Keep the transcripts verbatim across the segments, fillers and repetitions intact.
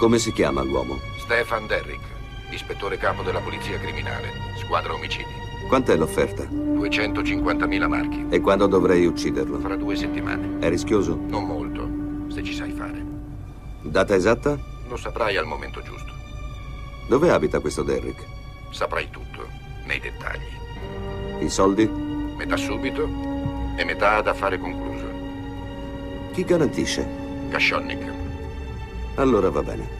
Come si chiama l'uomo? Stefan Derrick, ispettore capo della polizia criminale, squadra omicidi. Quant'è l'offerta? duecentocinquantamila marchi. E quando dovrei ucciderlo? Fra due settimane. È rischioso? Non molto, se ci sai fare. Data esatta? Lo saprai al momento giusto. Dove abita questo Derrick? Saprai tutto, nei dettagli. I soldi? Metà subito e metà ad affare concluso. Chi garantisce? Kashonnik. Allora va bene.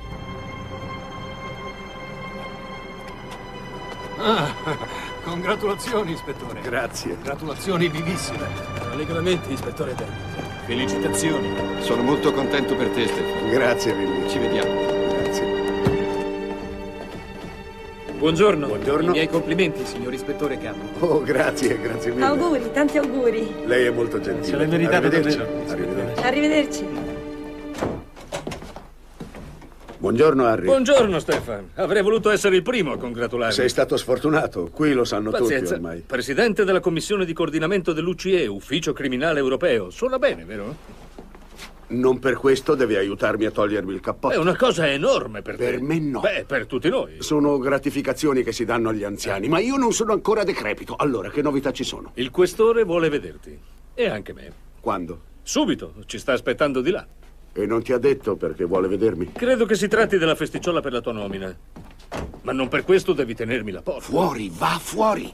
Ah, congratulazioni, ispettore. Grazie. Gratulazioni vivissime. Rallegramenti, ispettore Derrick. Felicitazioni. Sono molto contento per te, Stefano. Grazie, Billy. Ci vediamo. Grazie. Buongiorno. Buongiorno. I miei complimenti, signor ispettore capo. Oh, grazie, grazie mille. Auguri, tanti auguri. Lei è molto gentile. Se l'è meritato Arrivederci. davvero. Arrivederci. Arrivederci. Buongiorno, Harry. Buongiorno, Stefan. Avrei voluto essere il primo a congratularmi. Sei stato sfortunato. Qui lo sanno Pazienza. tutti ormai. Presidente della commissione di coordinamento dell'U C E, Ufficio Criminale Europeo. Suona bene, vero? Non per questo devi aiutarmi a togliermi il cappotto. È una cosa enorme per te. Per me no. Beh, per tutti noi. Sono gratificazioni che si danno agli anziani, ma io non sono ancora decrepito. Allora, che novità ci sono? Il questore vuole vederti. E anche me. Quando? Subito. Ci sta aspettando di là. E non ti ha detto perché vuole vedermi? Credo che si tratti della festicciola per la tua nomina. Ma non per questo devi tenermi la porta. Fuori, va fuori!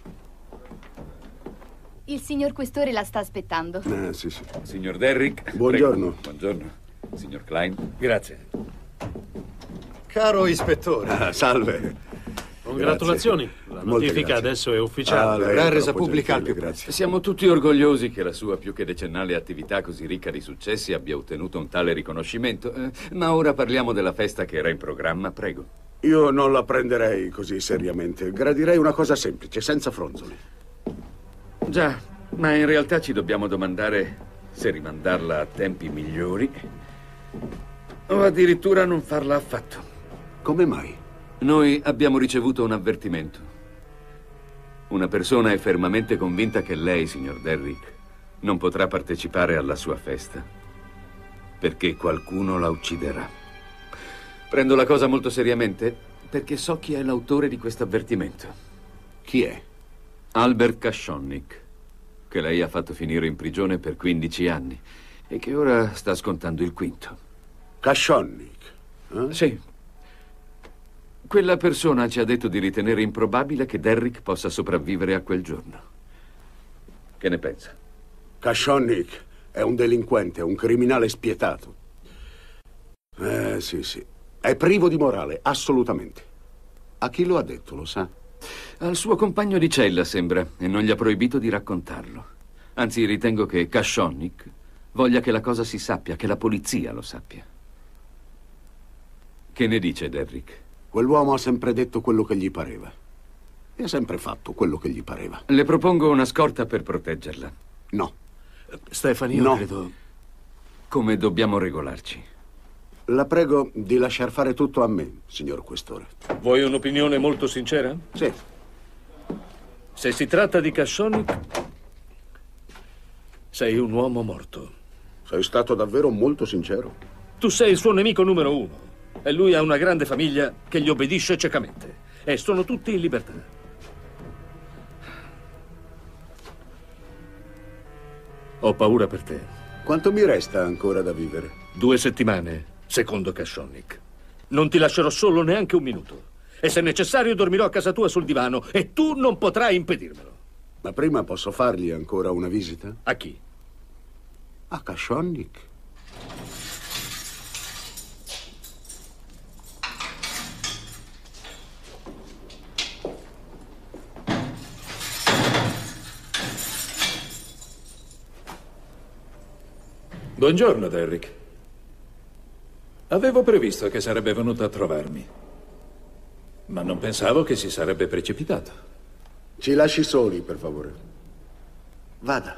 Il signor Questore la sta aspettando. Eh, sì, sì. Signor Derrick. Buongiorno. Prego. Buongiorno. Signor Klein. Grazie. Caro ispettore, Ah, salve. congratulazioni. La Molte notifica grazie. adesso è Ah, ufficiale. lei è Verrà resa troppo pubblica al gentile, più presto. grazie. Siamo tutti orgogliosi che la sua più che decennale attività così ricca di successi abbia ottenuto un tale riconoscimento. Eh, ma ora parliamo della festa che era in programma, prego. Io non la prenderei così seriamente. Gradirei una cosa semplice, senza fronzoli. Già, ma in realtà ci dobbiamo domandare se rimandarla a tempi migliori o addirittura non farla affatto. Come mai? Noi abbiamo ricevuto un avvertimento. Una persona è fermamente convinta che lei, signor Derrick, non potrà partecipare alla sua festa perché qualcuno la ucciderà. Prendo la cosa molto seriamente perché so chi è l'autore di questo avvertimento. Chi è? Albert Kashonnik, che lei ha fatto finire in prigione per quindici anni e che ora sta scontando il quinto. Kashonnik? Eh? Sì. Quella persona ci ha detto di ritenere improbabile che Derrick possa sopravvivere a quel giorno. Che ne pensa? Kashonnik è un delinquente, un criminale spietato. Eh, sì, sì. È privo di morale, assolutamente. A chi lo ha detto, lo sa? Al suo compagno di cella, sembra, e non gli ha proibito di raccontarlo. Anzi, ritengo che Kashonnik voglia che la cosa si sappia, che la polizia lo sappia. Che ne dice Derrick? Quell'uomo ha sempre detto quello che gli pareva. E ha sempre fatto quello che gli pareva. Le propongo una scorta per proteggerla. No. Stefano, io No. credo... Come dobbiamo regolarci? La prego di lasciar fare tutto a me, signor Questore. Vuoi un'opinione molto sincera? Sì. Se si tratta di Kashonnik, sei un uomo morto. Sei stato davvero molto sincero. Tu sei il suo nemico numero uno. E lui ha una grande famiglia che gli obbedisce ciecamente. E sono tutti in libertà. Ho paura per te. Quanto mi resta ancora da vivere? Due settimane, secondo Kashonnik. Non ti lascerò solo neanche un minuto. E se necessario dormirò a casa tua sul divano e tu non potrai impedirmelo. Ma prima posso fargli ancora una visita? A chi? A Kashonnik. Buongiorno, Derrick. Avevo previsto che sarebbe venuto a trovarmi, ma non pensavo che si sarebbe precipitato. Ci lasci soli, per favore. Vada.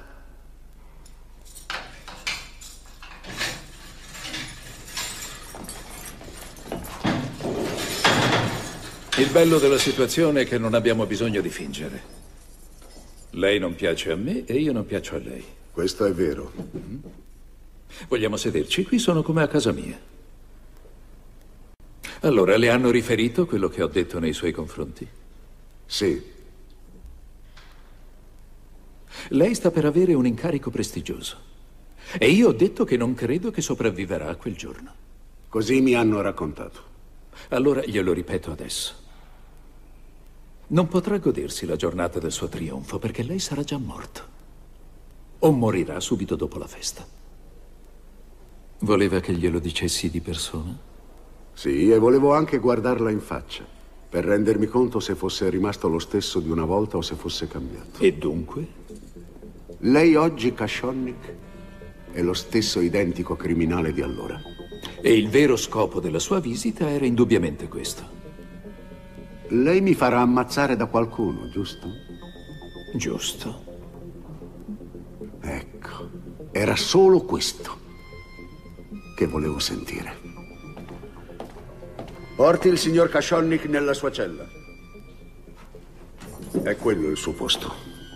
Il bello della situazione è che non abbiamo bisogno di fingere. Lei non piace a me e io non piaccio a lei. Questo è vero. Vogliamo sederci? Qui sono come a casa mia. Allora, le hanno riferito quello che ho detto nei suoi confronti? Sì. Lei sta per avere un incarico prestigioso. E io ho detto che non credo che sopravviverà a quel giorno. Così mi hanno raccontato. Allora glielo ripeto adesso. Non potrà godersi la giornata del suo trionfo perché lei sarà già morto. O morirà subito dopo la festa. Voleva che glielo dicessi di persona? Sì, e volevo anche guardarla in faccia, per rendermi conto se fosse rimasto lo stesso di una volta o se fosse cambiato. E dunque? Lei oggi, Kashonnik, è lo stesso identico criminale di allora. E il vero scopo della sua visita era indubbiamente questo. Lei mi farà ammazzare da qualcuno, giusto? Giusto. Ecco, era solo questo che volevo sentire. Porti il signor Kashonnik nella sua cella. È quello il suo posto.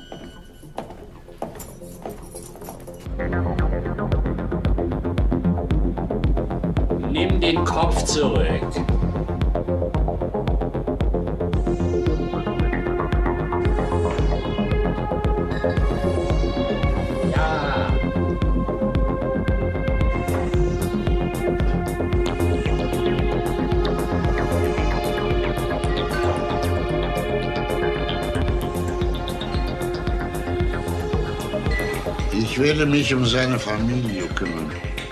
Nimm den Kopf zurück. Ja. Ich werde mich um seine Familie kümmern.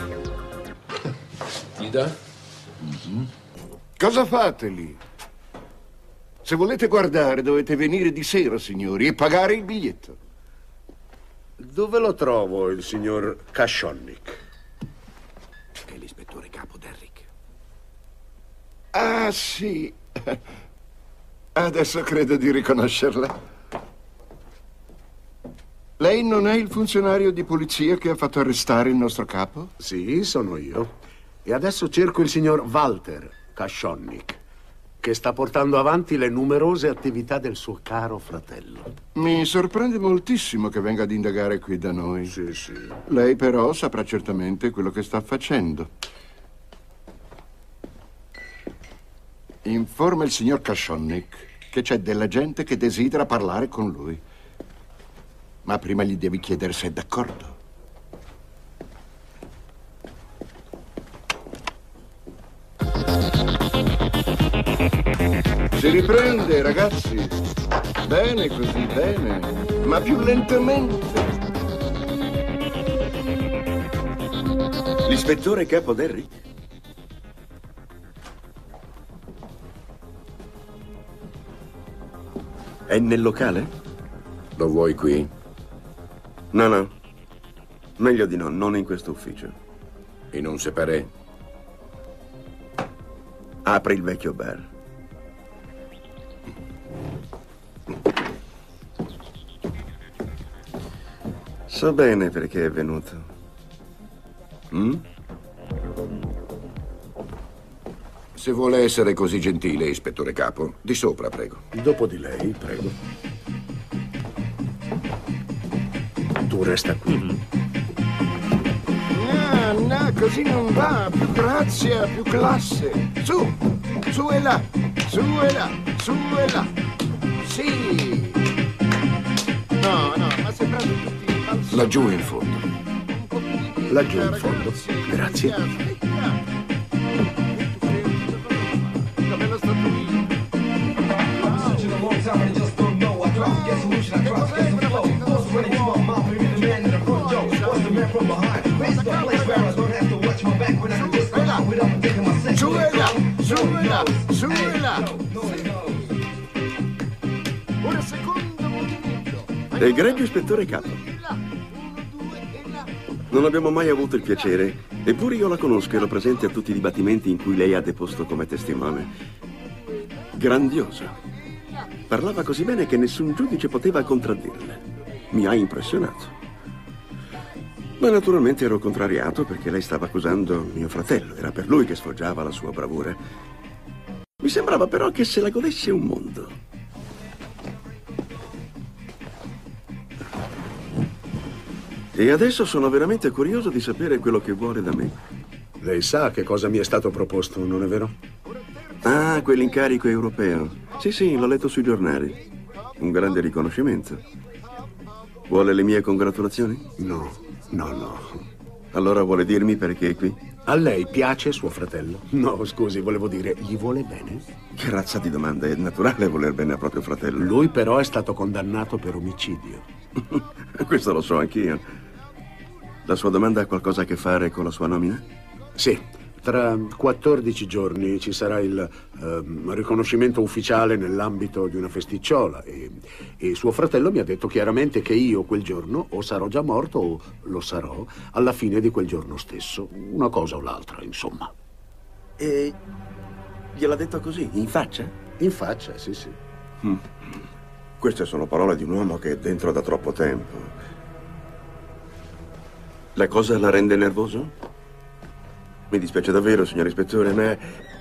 Ida? Mhm. Cosa fate lì? Se volete guardare, dovete venire di sera, signori, e pagare il biglietto. Dove lo trovo, il signor Kashonnik? È l'ispettore capo Derrick. Ah, sì. Adesso credo di riconoscerla. Lei non è il funzionario di polizia che ha fatto arrestare il nostro capo? Sì, sono io. E adesso cerco il signor Walter Kashonnik, che sta portando avanti le numerose attività del suo caro fratello. Mi sorprende moltissimo che venga ad indagare qui da noi. Sì, sì. Lei però saprà certamente quello che sta facendo. Informa il signor Kashonnik che c'è della gente che desidera parlare con lui. Ma prima gli devi chiedere se è d'accordo. Si riprende, ragazzi. Bene così, bene. Ma più lentamente. L'ispettore capo Derrick? È nel locale? Lo vuoi qui? No, no. Meglio di no, non in questo ufficio. In un separé? Apri il vecchio bar. So bene perché è venuto. Mm? Se vuole essere così gentile, ispettore capo, di sopra, prego. Dopo di lei, prego. Tu resta qui. Mm-hmm. No, no, così non va. Più grazia, più classe. Su, su e là, su e là, su e là. Sì. No, no, ma sembrate tutti falsi. Laggiù in fondo. Laggiù in fondo. Grazie. Su e là, su e là, su e là. Ora secondo movimento. Egregio ispettore capo. Non abbiamo mai avuto il piacere, eppure io la conosco e ero presente a tutti i dibattimenti in cui lei ha deposto come testimone. Grandiosa. Parlava così bene che nessun giudice poteva contraddirla. Mi ha impressionato. Ma naturalmente ero contrariato perché lei stava accusando mio fratello. Era per lui che sfoggiava la sua bravura. Mi sembrava però che se la godesse un mondo. E adesso sono veramente curioso di sapere quello che vuole da me. Lei sa che cosa mi è stato proposto, non è vero? Ah, quell'incarico europeo. Sì, sì, l'ho letto sui giornali. Un grande riconoscimento. Vuole le mie congratulazioni? No, no, no. Allora vuole dirmi perché è qui? A lei piace suo fratello? No, scusi, volevo dire, gli vuole bene? Che razza di domanda? È naturale voler bene a proprio fratello. Lui però è stato condannato per omicidio. Questo lo so anch'io. La sua domanda ha qualcosa a che fare con la sua nomina? Sì. Tra quattordici giorni ci sarà il eh, riconoscimento ufficiale nell'ambito di una festicciola e, e suo fratello mi ha detto chiaramente che io quel giorno o sarò già morto o lo sarò alla fine di quel giorno stesso. Una cosa o l'altra, insomma. E gliel'ha detto così, in faccia? In faccia, sì, sì. Mm. Queste sono parole di un uomo che è dentro da troppo tempo. La cosa la rende nervoso? Mi dispiace davvero, signor ispettore, ma...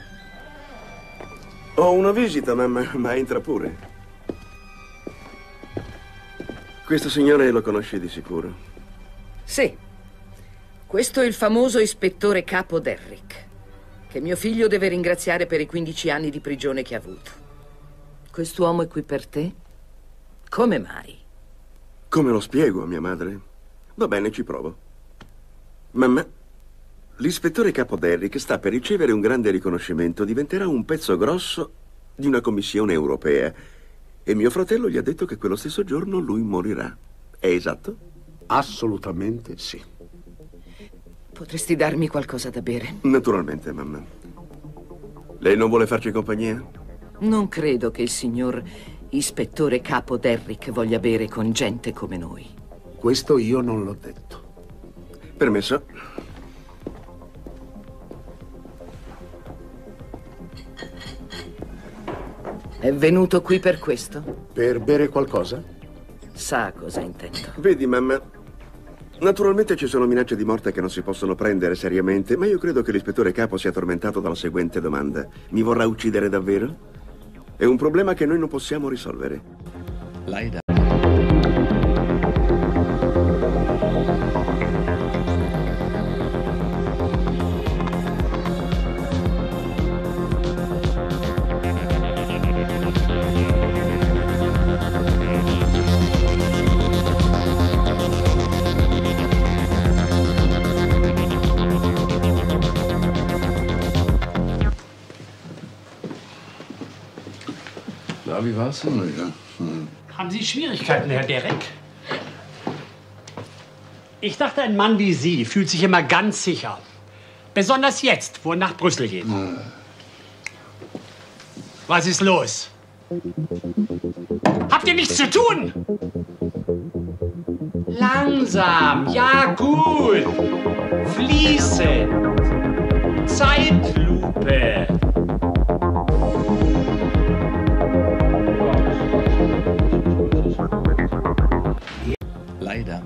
Ho una visita, ma, ma, ma entra pure. Questo signore lo conosce di sicuro? Sì. Questo è il famoso ispettore capo Derrick, che mio figlio deve ringraziare per i quindici anni di prigione che ha avuto. Quest'uomo è qui per te? Come mai? Come lo spiego a mia madre? Va bene, ci provo. Mamma... L'ispettore capo Derrick sta per ricevere un grande riconoscimento, diventerà un pezzo grosso di una commissione europea e mio fratello gli ha detto che quello stesso giorno lui morirà. È esatto? Assolutamente sì. Potresti darmi qualcosa da bere? Naturalmente, mamma. Lei non vuole farci compagnia? Non credo che il signor ispettore capo Derrick voglia bere con gente come noi. Questo io non l'ho detto. Permesso. È venuto qui per questo? Per bere qualcosa? Sa cosa intendo. Vedi, mamma, naturalmente ci sono minacce di morte che non si possono prendere seriamente, ma io credo che l'ispettore capo sia tormentato dalla seguente domanda. Mi vorrà uccidere davvero? È un problema che noi non possiamo risolvere. Laida. Na, wie war's denn? Ja. Hm. Haben Sie Schwierigkeiten, Herr Derrick? Ich dachte, ein Mann wie Sie fühlt sich immer ganz sicher. Besonders jetzt, wo er nach Brüssel geht. Hm. Was ist los? Habt ihr nichts zu tun? Langsam, ja gut. Fließen. Zeitlupe. Laida.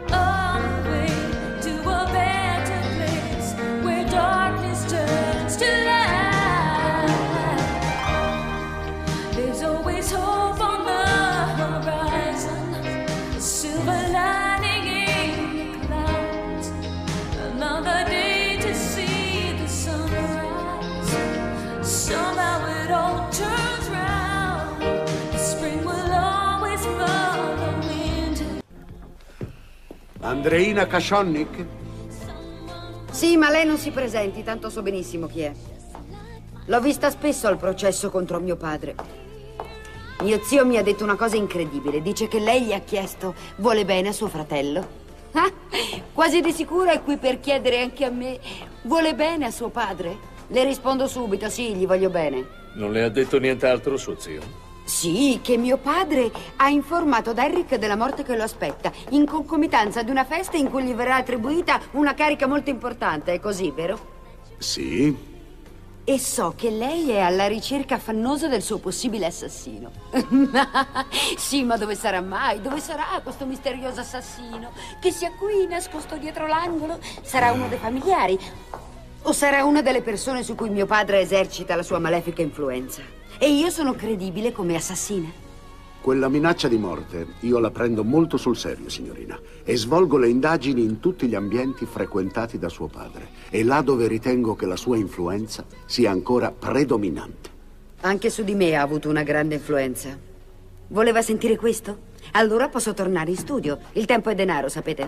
Andreina Kashonnik? Sì, ma lei non si presenti, tanto so benissimo chi è. L'ho vista spesso al processo contro mio padre. Mio zio mi ha detto una cosa incredibile. Dice che lei gli ha chiesto vuole bene a suo fratello. Ah, quasi di sicuro è qui per chiedere anche a me vuole bene a suo padre. Le rispondo subito, sì, gli voglio bene. Non le ha detto nient'altro suo zio? Sì, che mio padre ha informato Derrick della morte che lo aspetta, in concomitanza di una festa in cui gli verrà attribuita una carica molto importante, è così, vero? Sì. E so che lei è alla ricerca affannosa del suo possibile assassino. Sì, ma dove sarà mai? Dove sarà questo misterioso assassino? Che sia qui, nascosto dietro l'angolo? Sarà uno dei familiari? O sarà una delle persone su cui mio padre esercita la sua malefica influenza? E io sono credibile come assassina? Quella minaccia di morte io la prendo molto sul serio, signorina, e svolgo le indagini in tutti gli ambienti frequentati da suo padre, e là dove ritengo che la sua influenza sia ancora predominante. Anche su di me ha avuto una grande influenza. Voleva sentire questo? Allora posso tornare in studio. Il tempo è denaro, sapete?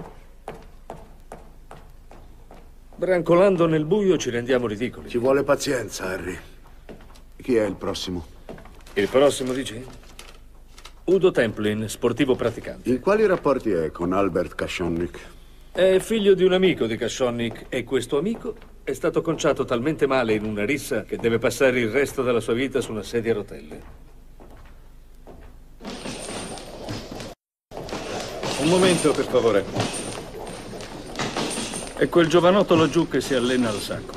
Brancolando nel buio ci rendiamo ridicoli. Ci vuole pazienza, Harry. Chi è il prossimo? Il prossimo, dici? Udo Templin, sportivo praticante. In quali rapporti è con Albert Kashonnik? È figlio di un amico di Kashonnik e questo amico è stato conciato talmente male in una rissa che deve passare il resto della sua vita su una sedia a rotelle. Un momento, per favore. È quel giovanotto laggiù che si allena al sacco.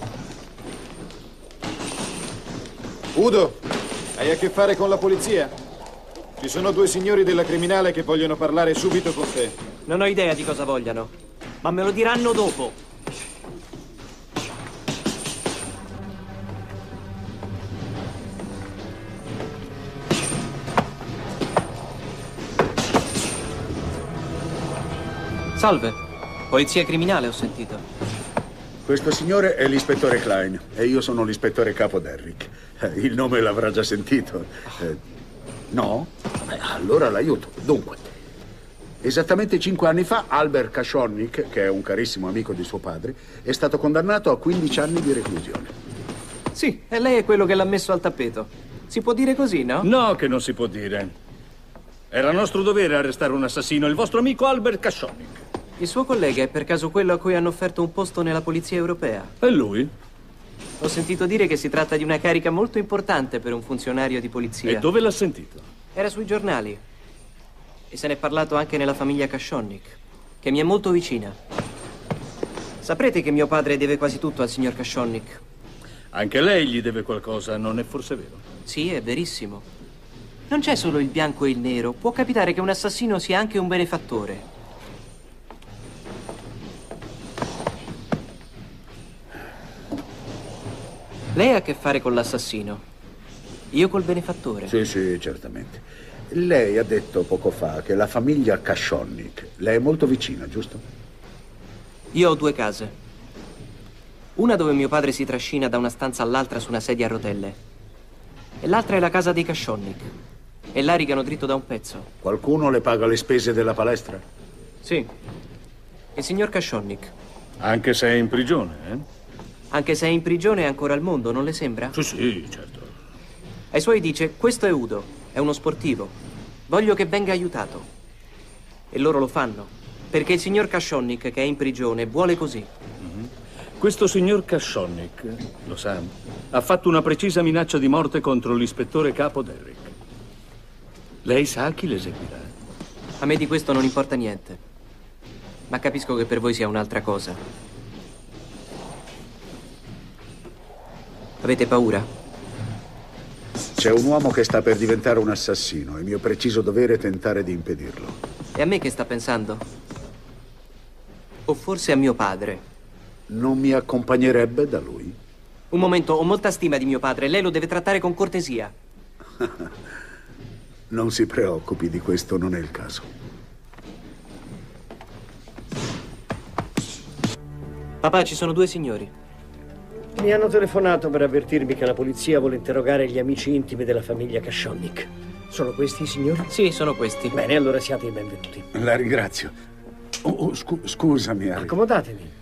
Udo, hai a che fare con la polizia? Ci sono due signori della criminale che vogliono parlare subito con te. Non ho idea di cosa vogliano, ma me lo diranno dopo. Salve, polizia criminale ho sentito. Questo signore è l'ispettore Klein e io sono l'ispettore capo Derrick. Eh, il nome l'avrà già sentito. Eh, no? Eh, allora l'aiuto. Dunque, esattamente cinque anni fa Albert Kashonnik, che è un carissimo amico di suo padre, è stato condannato a quindici anni di reclusione. Sì, e lei è quello che l'ha messo al tappeto. Si può dire così, no? No, che non si può dire. Era nostro dovere arrestare un assassino, il vostro amico Albert Kashonnik. Il suo collega è per caso quello a cui hanno offerto un posto nella polizia europea? E lui? Ho sentito dire che si tratta di una carica molto importante per un funzionario di polizia. E dove l'ha sentito? Era sui giornali. E se ne è parlato anche nella famiglia Kashonnik, che mi è molto vicina. Saprete che mio padre deve quasi tutto al signor Kashonnik. Anche lei gli deve qualcosa, non è forse vero? Sì, è verissimo. Non c'è solo il bianco e il nero. Può capitare che un assassino sia anche un benefattore. Lei ha a che fare con l'assassino. Io col benefattore. Sì, sì, certamente. Lei ha detto poco fa che la famiglia Kashonnik le è molto vicina, giusto? Io ho due case. Una dove mio padre si trascina da una stanza all'altra su una sedia a rotelle. E l'altra è la casa dei Kashonnik. E là rigano dritto da un pezzo. Qualcuno le paga le spese della palestra? Sì. Il signor Kashonnik. Anche se è in prigione, eh? Anche se è in prigione è ancora al mondo, non le sembra? Sì, sì, certo. Ai suoi dice, questo è Udo, è uno sportivo. Voglio che venga aiutato. E loro lo fanno, perché il signor Kashonnik, che è in prigione, vuole così. Mm-hmm. Questo signor Kashonnik, lo sa, ha fatto una precisa minaccia di morte contro l'ispettore capo Derrick. Lei sa chi l'eseguirà? A me di questo non importa niente. Ma capisco che per voi sia un'altra cosa. Avete paura? C'è un uomo che sta per diventare un assassino. È mio preciso dovere tentare di impedirlo. E a me che sta pensando? O forse a mio padre? Non mi accompagnerebbe da lui? Un momento, ho molta stima di mio padre. Lei lo deve trattare con cortesia. Non si preoccupi, di questo non è il caso. Papà, ci sono due signori. Mi hanno telefonato per avvertirmi che la polizia vuole interrogare gli amici intimi della famiglia Kashonnik. Sono questi i signori? Sì, sono questi. Bene, allora siate i benvenuti. La ringrazio. Oh, oh, scu scusami, Harry. Accomodatevi.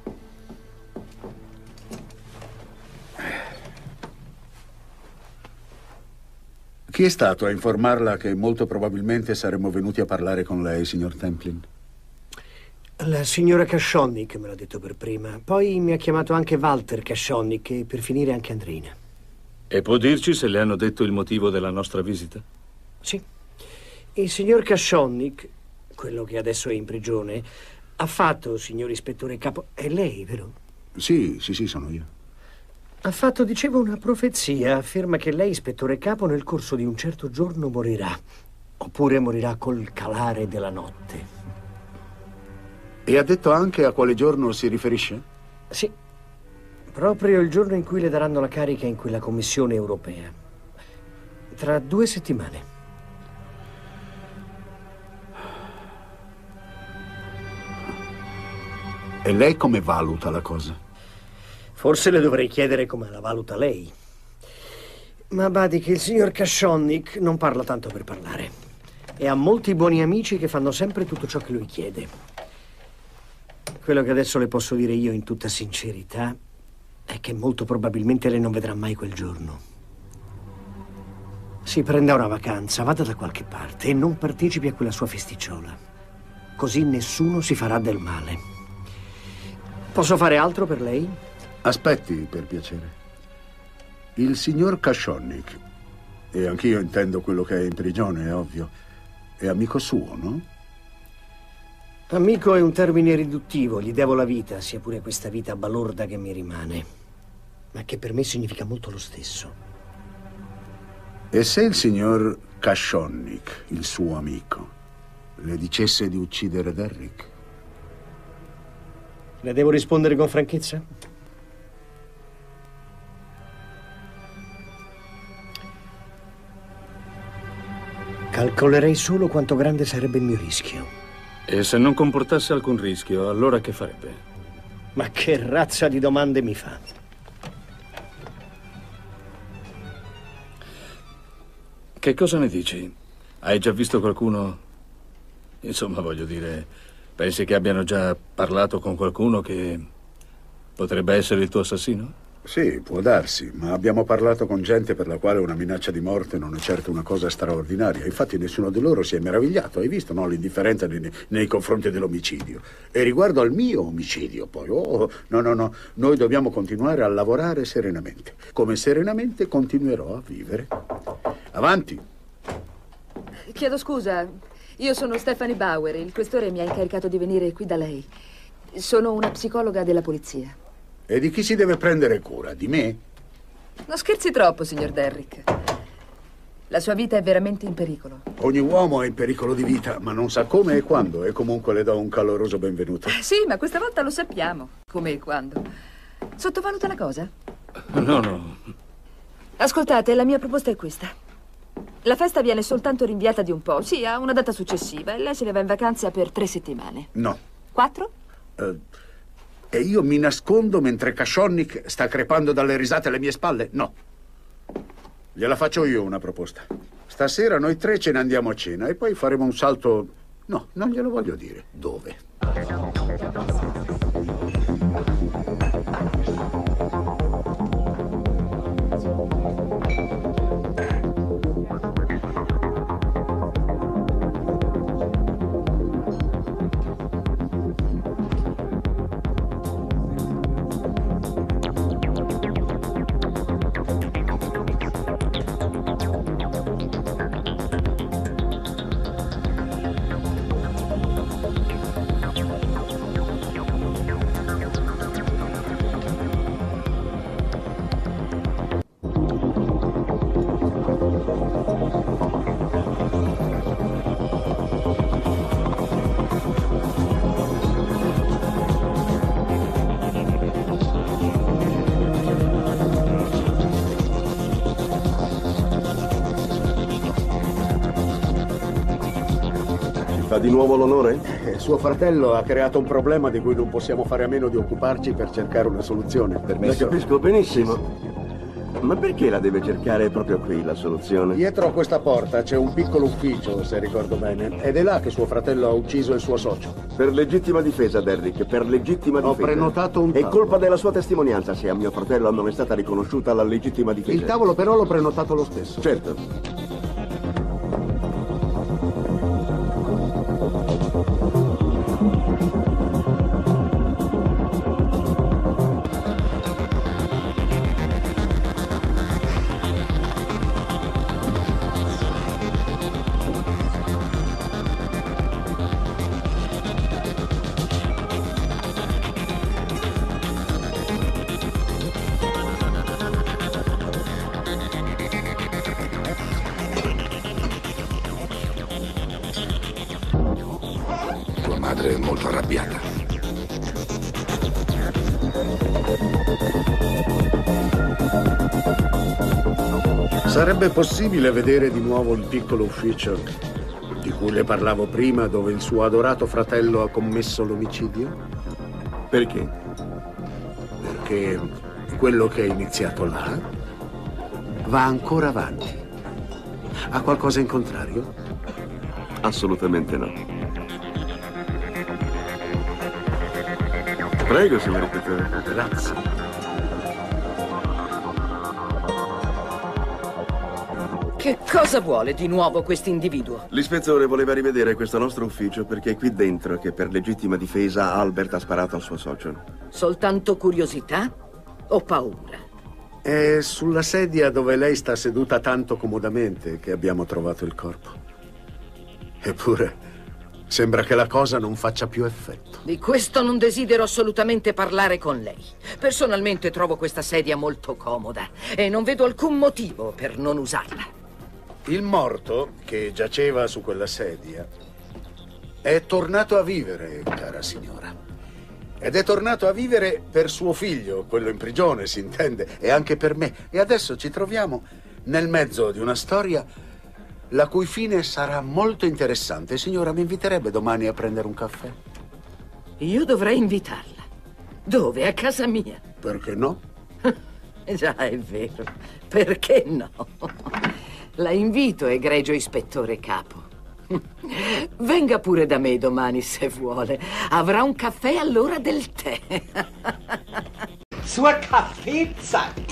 Chi è stato a informarla che molto probabilmente saremmo venuti a parlare con lei, signor Templin? La signora Kashonnik me l'ha detto per prima. Poi mi ha chiamato anche Walter Kashonnik e per finire anche Andrina. E può dirci se le hanno detto il motivo della nostra visita? Sì. Il signor Kashonnik, quello che adesso è in prigione, ha fatto, signor ispettore capo... È lei, vero? Sì, sì, sì, sono io. Ha fatto, dicevo, una profezia. Afferma che lei, ispettore capo, nel corso di un certo giorno morirà. Oppure morirà col calare della notte. E ha detto anche a quale giorno si riferisce? Sì, proprio il giorno in cui le daranno la carica in quella commissione europea. Tra due settimane. E lei come valuta la cosa? Forse le dovrei chiedere come la valuta lei. Ma badi che il signor Kashonnik non parla tanto per parlare. E ha molti buoni amici che fanno sempre tutto ciò che lui chiede. Quello che adesso le posso dire io in tutta sincerità è che molto probabilmente lei non vedrà mai quel giorno. Si prenda una vacanza, vada da qualche parte e non partecipi a quella sua festicciola. Così nessuno si farà del male. Posso fare altro per lei? Aspetti, per piacere. Il signor Kashonnik, e anch'io intendo quello che è in prigione, è ovvio, è amico suo, no? Amico è un termine riduttivo, gli devo la vita, sia pure questa vita balorda che mi rimane, ma che per me significa molto lo stesso. E se il signor Kashonnik, il suo amico, le dicesse di uccidere Derrick? Le devo rispondere con franchezza? Calcolerei solo quanto grande sarebbe il mio rischio. E se non comportasse alcun rischio, allora che farebbe? Ma che razza di domande mi fa? Che cosa ne dici? Hai già visto qualcuno? Insomma, voglio dire, pensi che abbiano già parlato con qualcuno che potrebbe essere il tuo assassino? Sì, può darsi, ma abbiamo parlato con gente per la quale una minaccia di morte non è certo una cosa straordinaria. Infatti nessuno di loro si è meravigliato, hai visto, no? L'indifferenza nei, nei confronti dell'omicidio. E riguardo al mio omicidio, poi, oh, no, no, no, noi dobbiamo continuare a lavorare serenamente. Come serenamente continuerò a vivere. Avanti. Chiedo scusa, io sono Stephanie Bauer, il questore mi ha incaricato di venire qui da lei. Sono una psicologa della polizia. E di chi si deve prendere cura? Di me? Non scherzi troppo, signor Derrick. La sua vita è veramente in pericolo. Ogni uomo è in pericolo di vita, ma non sa come e quando, e comunque le do un caloroso benvenuto. Sì, ma questa volta lo sappiamo, come e quando. Sottovaluta la cosa? No, no. Ascoltate, la mia proposta è questa. La festa viene soltanto rinviata di un po', sì, a una data successiva, e lei se ne va in vacanza per tre settimane. No. Quattro? Uh, e io mi nascondo mentre Kashonnik sta crepando dalle risate alle mie spalle? No. Gliela faccio io una proposta. Stasera noi tre ce ne andiamo a cena e poi faremo un salto... No, non glielo voglio dire. Dove? Fa di nuovo l'onore? Eh, suo fratello ha creato un problema di cui non possiamo fare a meno di occuparci per cercare una soluzione. Permesso? La capisco benissimo. Ma perché la deve cercare proprio qui, la soluzione? Dietro a questa porta c'è un piccolo ufficio, se ricordo bene. Ed è là che suo fratello ha ucciso il suo socio. Per legittima difesa, Derrick, per legittima difesa. Ho prenotato un tavolo. È colpa della sua testimonianza se a mio fratello non è stata riconosciuta la legittima difesa. Il tavolo però l'ho prenotato lo stesso. Certo. È molto arrabbiata. Sarebbe possibile vedere di nuovo il piccolo ufficio di cui le parlavo prima, dove il suo adorato fratello ha commesso l'omicidio? Perché? Perché quello che è iniziato là va ancora avanti. Ha qualcosa in contrario? Assolutamente no. Prego, signor ispettore. Grazie. Che cosa vuole di nuovo quest'individuo? L'ispettore voleva rivedere questo nostro ufficio perché è qui dentro che per legittima difesa Albert ha sparato al suo socio. Soltanto curiosità o paura? È sulla sedia dove lei sta seduta tanto comodamente che abbiamo trovato il corpo. Eppure, sembra che la cosa non faccia più effetto. Di questo non desidero assolutamente parlare con lei. Personalmente trovo questa sedia molto comoda e non vedo alcun motivo per non usarla. Il morto, che giaceva su quella sedia, è tornato a vivere, cara signora. Ed è tornato a vivere per suo figlio, quello in prigione, si intende, e anche per me. E adesso ci troviamo nel mezzo di una storia la cui fine sarà molto interessante. Signora, mi inviterebbe domani a prendere un caffè? Io dovrei invitarla. Dove? A casa mia? Perché no? Già, è vero. Perché no? La invito, egregio ispettore capo. Venga pure da me domani se vuole. Avrà un caffè all'ora del tè. Zur Kaffeezeit.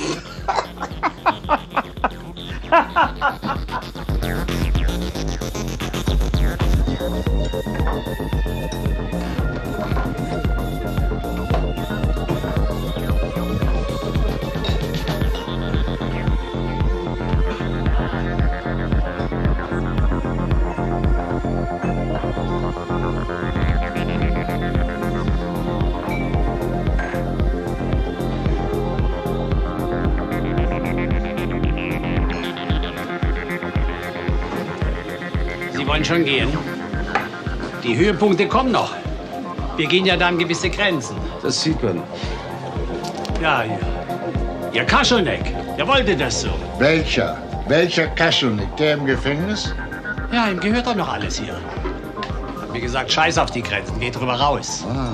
Sie wollen schon gehen? Die Höhepunkte kommen noch. Wir gehen ja dann gewisse Grenzen. Das sieht man. Ja, ja. Ihr Kaschelneck, der wollte das so. Welcher? Welcher Kaschelnick? Der im Gefängnis? Ja, ihm gehört doch noch alles hier. Hat mir gesagt, scheiß auf die Grenzen, geht drüber raus. Ah.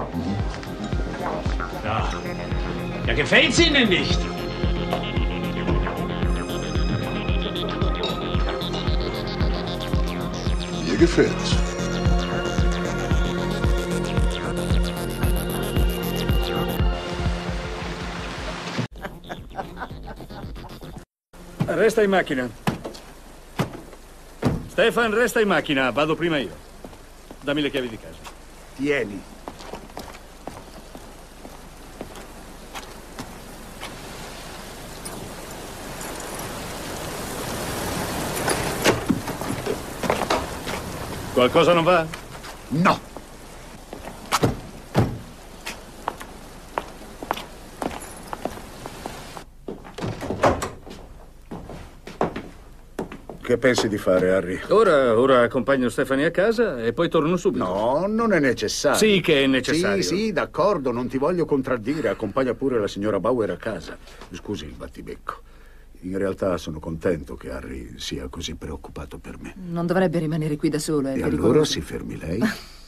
Ja. Ja, gefällt's Ihnen nicht? Mir gefällt's. Resta in macchina. Stefan, resta in macchina. Vado prima io. Dammi le chiavi di casa. Tieni. Qualcosa non va? No. Che pensi di fare, Harry? Ora, ora accompagno Stefani a casa e poi torno subito. No, non è necessario. Sì che è necessario. Sì, sì, d'accordo, non ti voglio contraddire. Accompagna pure la signora Bauer a casa. Scusi il battibecco. In realtà sono contento che Harry sia così preoccupato per me. Non dovrebbe rimanere qui da solo, è E pericoloso. allora si fermi lei.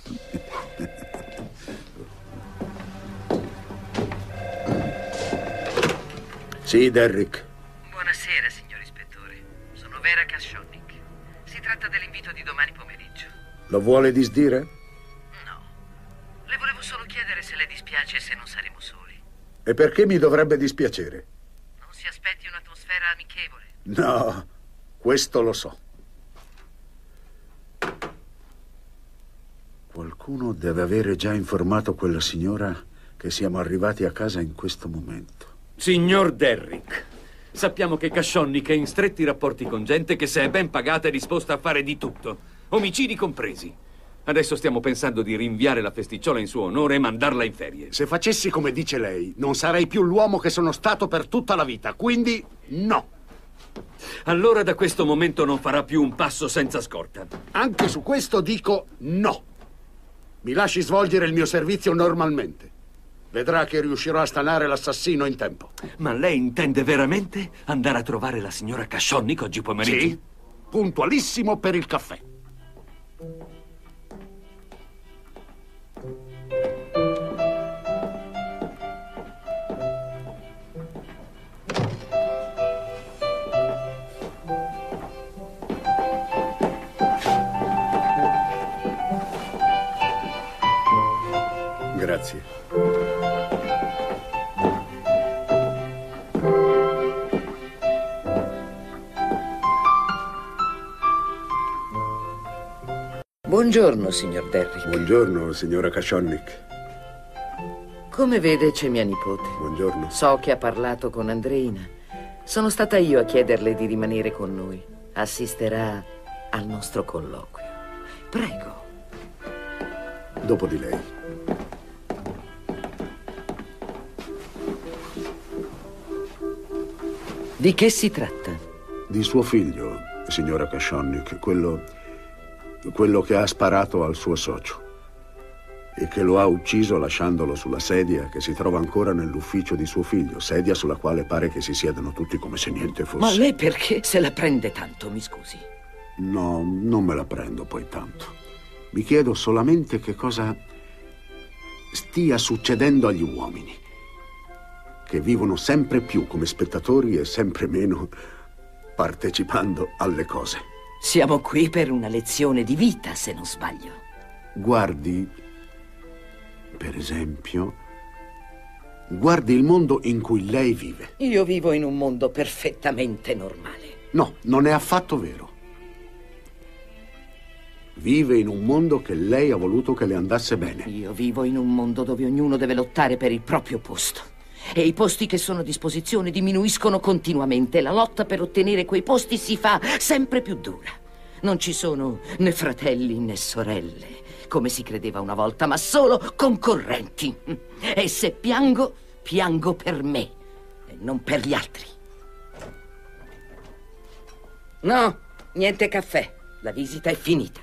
Sì, Derrick. Buonasera, signor ispettore. Sono Vera Kaschonnik. Si tratta dell'invito di domani pomeriggio. Lo vuole disdire? No. Le volevo solo chiedere se le dispiace se non saremo soli. E perché mi dovrebbe dispiacere? Non si aspetti un'atmosfera amichevole. No, questo lo so. Qualcuno deve avere già informato quella signora che siamo arrivati a casa in questo momento. Signor Derrick, sappiamo che Kaschonnik è in stretti rapporti con gente che, se è ben pagata, è disposta a fare di tutto, omicidi compresi. Adesso stiamo pensando di rinviare la festicciola in suo onore e mandarla in ferie. Se facessi come dice lei, non sarei più l'uomo che sono stato per tutta la vita, quindi no. Allora da questo momento non farà più un passo senza scorta. Anche su questo dico no. Mi lasci svolgere il mio servizio normalmente. Vedrà che riuscirò a stanare l'assassino in tempo. Ma lei intende veramente andare a trovare la signora Kaschonnik oggi pomeriggio? Sì, puntualissimo per il caffè. Grazie. Buongiorno, signor Derrick. Buongiorno, signora Kashonnik. Come vede, c'è mia nipote. Buongiorno. So che ha parlato con Andreina. Sono stata io a chiederle di rimanere con noi. Assisterà al nostro colloquio. Prego. Dopo di lei. Di che si tratta? Di suo figlio, signora Kashonnik, quello... quello che ha sparato al suo socio e che lo ha ucciso lasciandolo sulla sedia che si trova ancora nell'ufficio di suo figlio, sedia sulla quale pare che si siedano tutti come se niente fosse. Ma lei perché se la prende tanto, mi scusi? No, non me la prendo poi tanto. Mi chiedo solamente che cosa stia succedendo agli uomini, che vivono sempre più come spettatori e sempre meno partecipando alle cose. Siamo qui per una lezione di vita, se non sbaglio. Guardi, per esempio, guardi il mondo in cui lei vive. Io vivo in un mondo perfettamente normale. No, non è affatto vero. Vive in un mondo che lei ha voluto che le andasse bene. Io vivo in un mondo dove ognuno deve lottare per il proprio posto. E i posti che sono a disposizione diminuiscono continuamente. La lotta per ottenere quei posti si fa sempre più dura. Non ci sono né fratelli né sorelle, come si credeva una volta, ma solo concorrenti. E se piango, piango per me e non per gli altri. No, niente caffè. La visita è finita.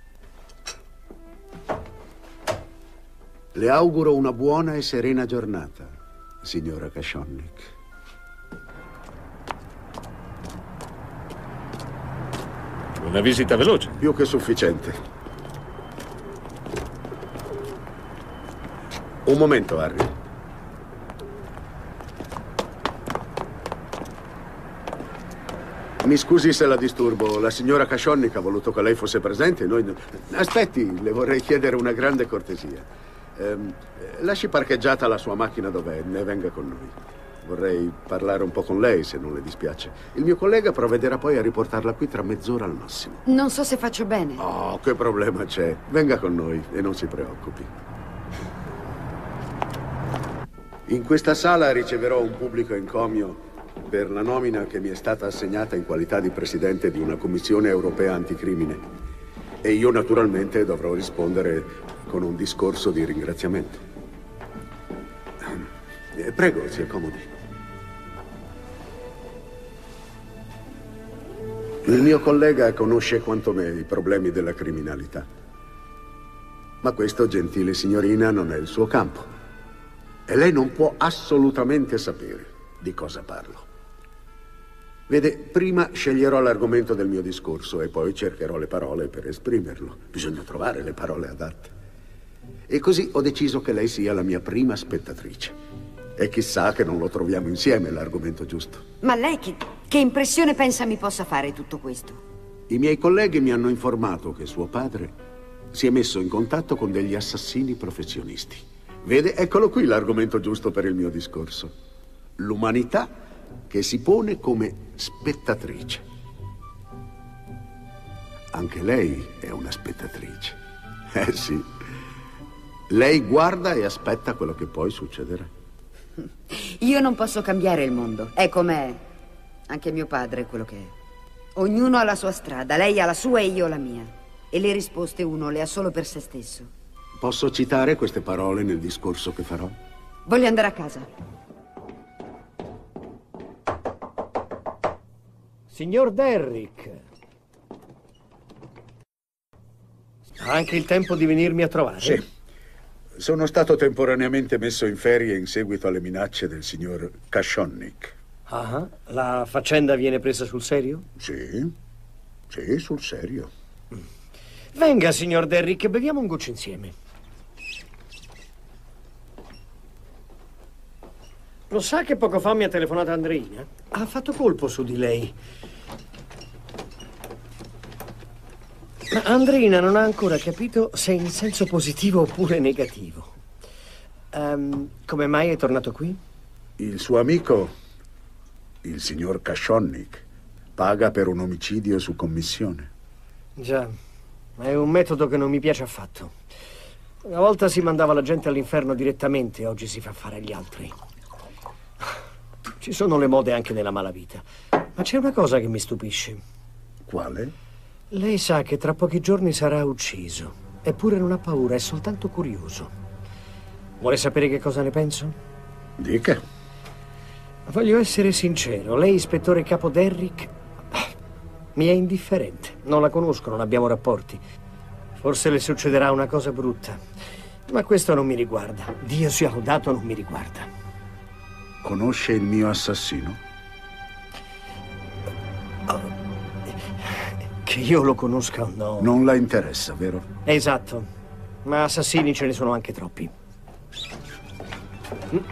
Le auguro una buona e serena giornata, signora Kashonnik. Una visita veloce. Più che sufficiente. Un momento, Harry. Mi scusi se la disturbo. La signora Kashonnik ha voluto che lei fosse presente. Noi... Aspetti, le vorrei chiedere una grande cortesia. Ehm, lasci parcheggiata la sua macchina dov'è e venga con noi. Vorrei parlare un po' con lei, se non le dispiace. Il mio collega provvederà poi a riportarla qui tra mezz'ora al massimo. Non so se faccio bene. Oh, che problema c'è? Venga con noi e non si preoccupi. In questa sala riceverò un pubblico encomio per la nomina che mi è stata assegnata in qualità di presidente di una commissione europea anticrimine. E io naturalmente dovrò rispondere con un discorso di ringraziamento. Eh, prego, si accomodi. Il mio collega conosce quanto me i problemi della criminalità. Ma questo, gentile signorina, non è il suo campo. E lei non può assolutamente sapere di cosa parlo. Vede, prima sceglierò l'argomento del mio discorso e poi cercherò le parole per esprimerlo. Bisogna trovare le parole adatte. E così ho deciso che lei sia la mia prima spettatrice. E chissà che non lo troviamo insieme l'argomento giusto. Ma lei che, che impressione pensa mi possa fare tutto questo? I miei colleghi mi hanno informato che suo padre si è messo in contatto con degli assassini professionisti. Vede, eccolo qui l'argomento giusto per il mio discorso. L'umanità che si pone come spettatrice. Anche lei è una spettatrice. Eh sì. Lei guarda e aspetta quello che poi succederà. Io non posso cambiare il mondo. È com'è. Anche mio padre è quello che è. Ognuno ha la sua strada. Lei ha la sua e io la mia. E le risposte uno le ha solo per se stesso. Posso citare queste parole nel discorso che farò? Voglio andare a casa. Signor Derrick. Ha anche il tempo di venirmi a trovare? Sì. Sono stato temporaneamente messo in ferie in seguito alle minacce del signor Kashonnik. Ah, la faccenda viene presa sul serio? Sì, sì, sul serio. Venga, signor Derrick, beviamo un goccio insieme. Lo sa che poco fa mi ha telefonato Andreina? Ha fatto colpo su di lei. Ma Andreina non ha ancora capito se in senso positivo oppure negativo. Um, come mai è tornato qui? Il suo amico, il signor Kashonnik, paga per un omicidio su commissione. Già, è un metodo che non mi piace affatto. Una volta si mandava la gente all'inferno direttamente, oggi si fa fare agli altri. Ci sono le mode anche nella malavita. Ma c'è una cosa che mi stupisce. Quale? Lei sa che tra pochi giorni sarà ucciso. Eppure non ha paura, è soltanto curioso. Vuole sapere che cosa ne penso? Dica. Voglio essere sincero. Lei, ispettore capo Derrick, mi è indifferente. Non la conosco, non abbiamo rapporti. Forse le succederà una cosa brutta. Ma questo non mi riguarda. Dio sia lodato, non mi riguarda. Conosce il mio assassino? Oh, che io lo conosca o no. Non la interessa, vero? Esatto. Ma assassini ce ne sono anche troppi. Mm.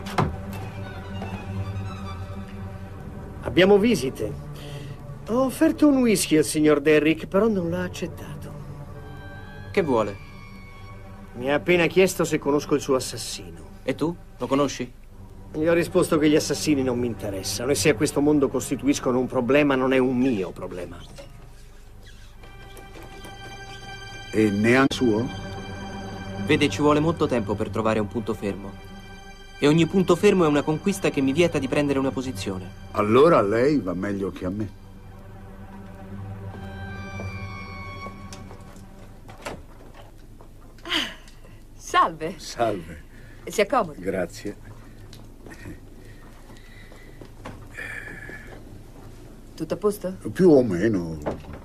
Abbiamo visite. Ho offerto un whisky al signor Derrick, però non l'ha accettato. Che vuole? Mi ha appena chiesto se conosco il suo assassino. E tu? Lo conosci? Gli ho risposto che gli assassini non mi interessano e se a questo mondo costituiscono un problema non è un mio problema. E neanche suo? Vede, ci vuole molto tempo per trovare un punto fermo. E ogni punto fermo è una conquista che mi vieta di prendere una posizione. Allora a lei va meglio che a me. Salve. Salve. Si accomodi. Grazie. Tutto a posto? Più o meno.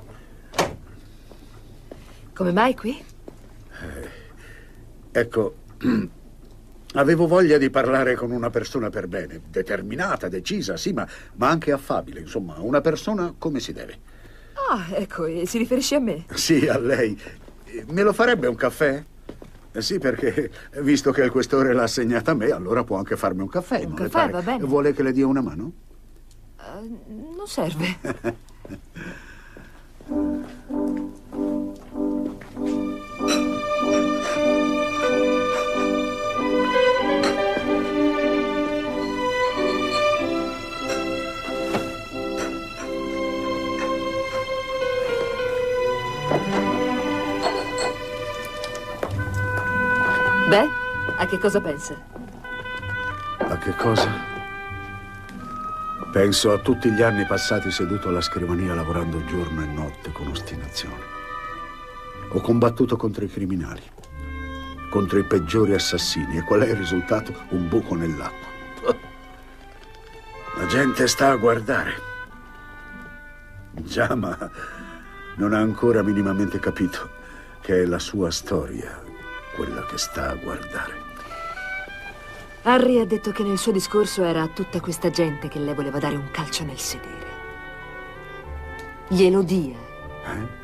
Come mai qui? Eh, ecco, avevo voglia di parlare con una persona per bene, determinata, decisa, sì, ma, ma anche affabile, insomma, una persona come si deve. Ah, ecco, e si riferisce a me? Sì, a lei. Me lo farebbe un caffè? Eh, sì, perché visto che il questore l'ha assegnata a me, allora può anche farmi un caffè. Un caffè, va bene. Vuole che le dia una mano? Uh, non serve. Beh, a che cosa pensa? A che cosa? Penso a tutti gli anni passati seduto alla scrivania lavorando giorno e notte con ostinazione. Ho combattuto contro i criminali, contro i peggiori assassini. E qual è il risultato? Un buco nell'acqua. La gente sta a guardare. Già, ma non ha ancora minimamente capito che è la sua storia quella che sta a guardare. Harry ha detto che nel suo discorso era a tutta questa gente che lei voleva dare un calcio nel sedere. Glielo dia. Eh?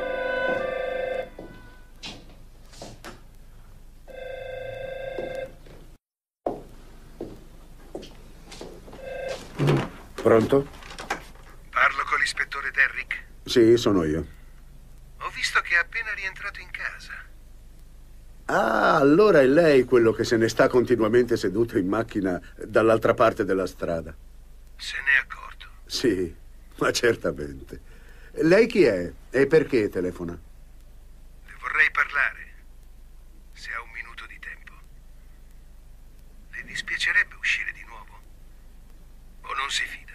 Pronto? Parlo con l'ispettore Derrick? Sì, sono io. Ho visto che è appena rientrato in casa. Ah, allora è lei quello che se ne sta continuamente seduto in macchina dall'altra parte della strada. Se n'è accorto? Sì, ma certamente. Lei chi è e perché telefona? Le vorrei parlare, se ha un minuto di tempo. Le dispiacerebbe uscire di nuovo? O non si fida?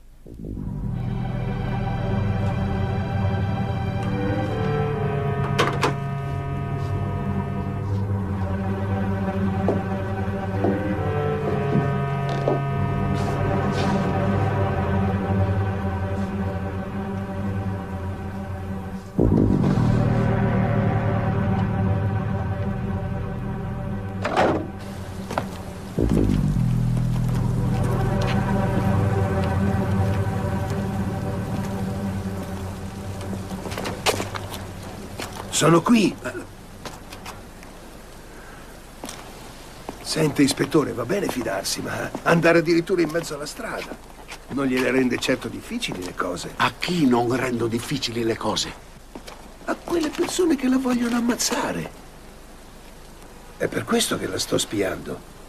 Sono qui. Sente, ispettore, va bene fidarsi, ma andare addirittura in mezzo alla strada non gliele rende certo difficili le cose. A chi non rendo difficili le cose? A quelle persone che la vogliono ammazzare. È per questo che la sto spiando.